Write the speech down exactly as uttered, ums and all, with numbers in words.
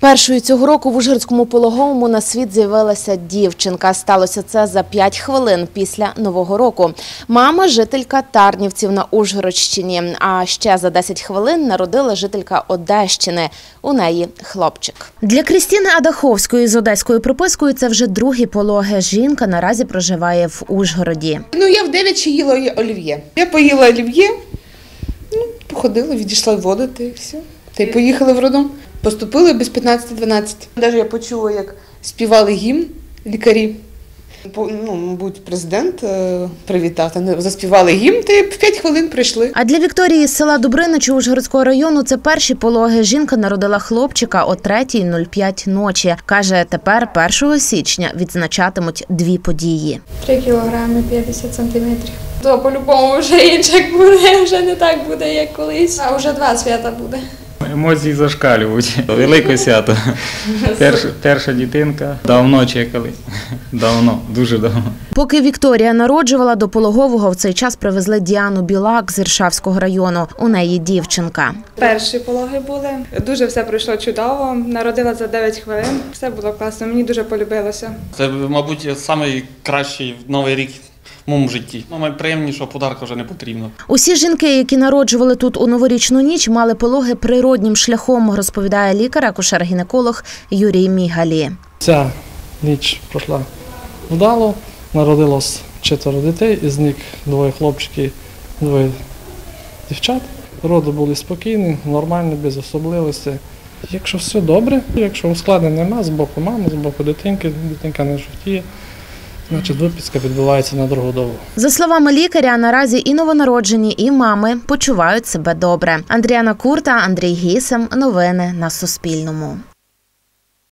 Першою цього року в Ужгородському пологовому на світ з'явилася дівчинка. Сталося це за п'ять хвилин після Нового року. Мама – жителька Тарнівців на Ужгородщині, а ще за десять хвилин народила жителька Одещини. У неї хлопчик. Для Крістіни Адаховської з одеською припискою це вже другі пологи. Жінка наразі проживає в Ужгороді. Ну, я в дев'ять ще їла олів'є. Я поїла олів'є, ну, походила, відійшла водити і все. Та й поїхали в роддом. Поступили без п'ятнадцяти дванадцяти. Навіть я почула, як співали гімн лікарі. Ну, мабуть, президент привітав, заспівали гімн, та в п'ять хвилин прийшли. А для Вікторії з села Дубриничі Ужгородського району це перші пологи. Жінка народила хлопчика о третій нуль п'ять ночі. Каже, тепер першого січня відзначатимуть дві події. Три кілограми п'ятдесят сантиметрів. То по-любому вже іншак буде, вже не так буде, як колись. А вже два свята буде. Емоції зашкалюють. Велике свято. Перша, перша дитинка. Давно чекали. Давно, дуже давно. Поки Вікторія народжувала, до пологового в цей час привезли Діану Білак з Іршавського району. У неї дівчинка. Перші пологи були. Дуже все пройшло чудово. Народила за дев'ять хвилин. Все було класно. Мені дуже полюбилося. Це, мабуть, найкращий Новий рік в моєму житті. Найприємнішого подарка вже не потрібно. Усі жінки, які народжували тут у новорічну ніч, мали пологи природнім шляхом, розповідає лікар-акушер-гінеколог Юрій Мігалі. Ця ніч пройшла вдало, народилось четверо дітей, із них двоє хлопчиків, двоє дівчат. Роди були спокійні, нормальні, без особливостей. Якщо все добре, якщо ускладнень немає, з боку мами, з боку дитинки, дитинка не жовтіє, значить, виписка відбувається на другу добу. За словами лікаря, наразі і новонароджені, і мами почувають себе добре. Андріана Курта, Андрій Гісем. Новини на Суспільному.